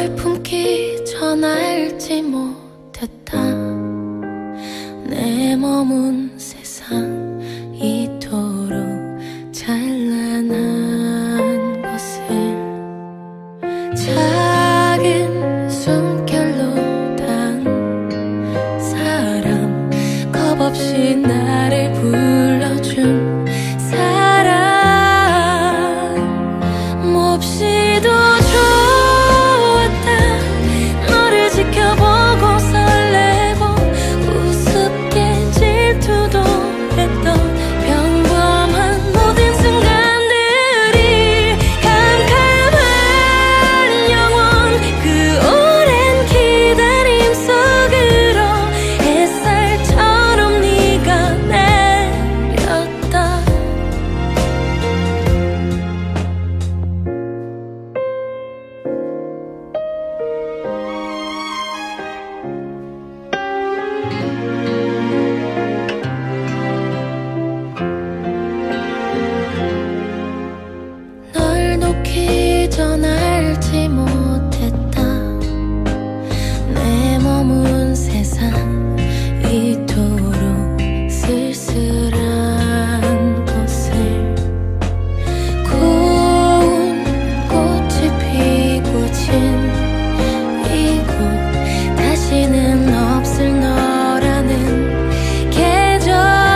널 품기 전 알지 못했다. 내 머문 세상 이토록 찬란한 것을 작은 숨결로 단 사람, 겁없이 나를 불러준 사람, 몹시도 좋았다. 너를 지켜보고 설레고 우습게 질투도 했던 평범한 모든 순간들이 캄캄한 영원 그 오랜 기다림 속으로 햇살처럼 네가 내렸다. 널 놓기 전 알지 못했다. 내 머문 세상 이토록 쓸쓸한 곳을 고운 꽃이 피고 진 이곳, 다시는 없을 너라는 계절.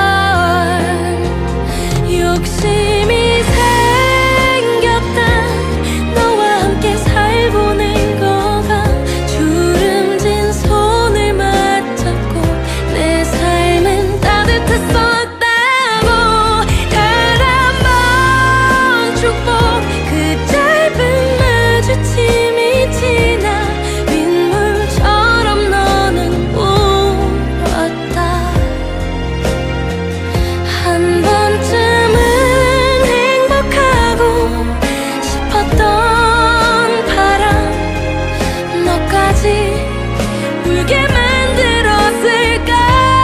욕심이 생겼다. 너와 함께 살보낸 거가 주름진 손을 맞잡고 내 삶은 따뜻했었다고. 단 한 번 축복, 그 짧은 마주침이 지나 빗물처럼 너는 울었다. 한 번쯤은 행복하고 싶었던 바람, 너까지 울게 만들었을까.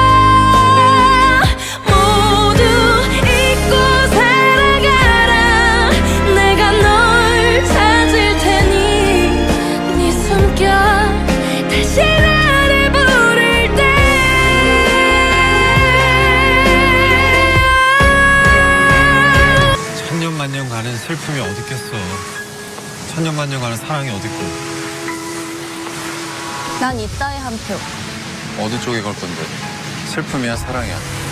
모두 잊고 살아가라. 내가 널 찾을 테니 네 숨결 다시 나를 부를 때. 천년만년 가는 슬픔이 어딨겠어. 천년만년 가는 사랑이 어딨고. 난 이따에 한 표. 어느 쪽에 걸 건데? 슬픔이야, 사랑이야?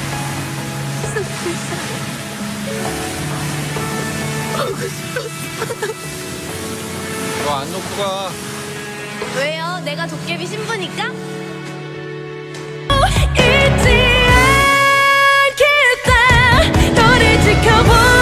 너 안 놓고 가. 왜요? 내가 도깨비 신부니까? 잊지 않겠다. 너를 지켜보